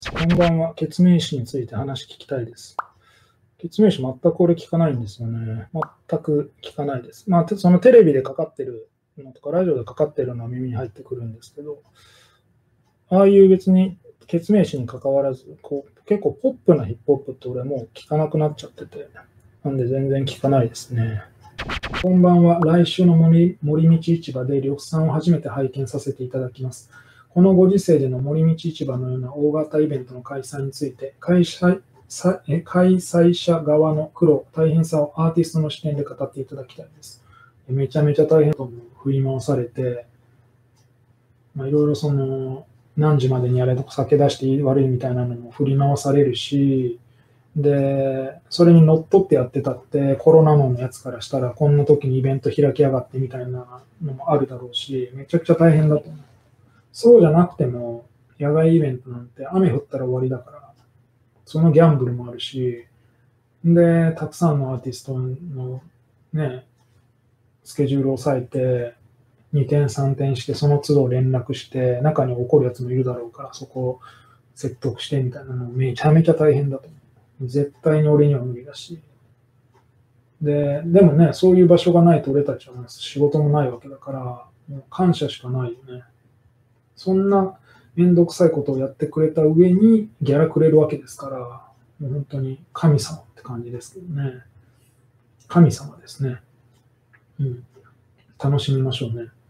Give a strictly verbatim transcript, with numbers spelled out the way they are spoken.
こんばんは。ケツメイシについて話聞きたいです。ケツメイシ全く俺聞かないんですよね。全く聞かないです。まあ、てそのテレビでかかってるのとか、ラジオでかかってるのは耳に入ってくるんですけど、ああいう別にケツメイシに関わらず、こう結構ポップなヒップホップって俺もう聞かなくなっちゃってて、なんで全然聞かないですね。こんばんは。来週の森森道市場で呂布さんを初めて拝見させていただきます。このご時世での森道市場のような大型イベントの開催について、会社さえ開催者側の苦労、大変さをアーティストの視点で語っていただきたいです。めちゃめちゃ大変と振り回されて、まあ、いろいろその何時までにやれとか酒出していい悪いみたいなのも振り回されるし、で、それにのっとってやってたってコロナのやつからしたらこんな時にイベント開きやがってみたいなのもあるだろうし、めちゃくちゃ大変だと思う。そうじゃなくても野外イベントなんて雨降ったら終わりだから、そのギャンブルもあるし、で、たくさんのアーティストのね、スケジュールを抑えて、にてんさんてんして、その都度連絡して、中に怒るやつもいるだろうから、そこを説得してみたいなのめちゃめちゃ大変だと思う。絶対に俺には無理だし。で、でもね、そういう場所がないと俺たちは、ね、仕事もないわけだから、もう感謝しかないよね。そんなめんどくさいことをやってくれた上にギャラくれるわけですから、もう本当に神様って感じですけどね。神様ですね。うん。楽しみましょうね。